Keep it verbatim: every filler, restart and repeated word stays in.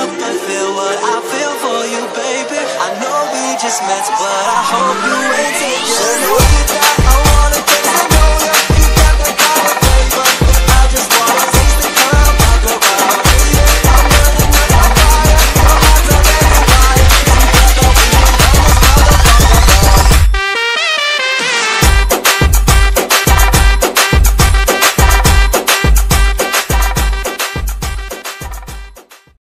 help but feel what I feel for you, baby. I know we just met, but I hope you ain't taking it.